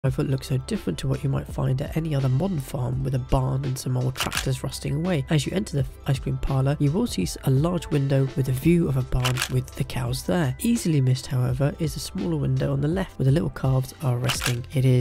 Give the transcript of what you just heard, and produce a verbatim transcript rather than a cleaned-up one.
However, looks so different to what you might find at any other modern farm with a barn and some old tractors rusting away. As you enter the ice cream parlour, you will see a large window with a view of a barn with the cows there. Easily missed, however, is a smaller window on the left where the little calves are resting. It is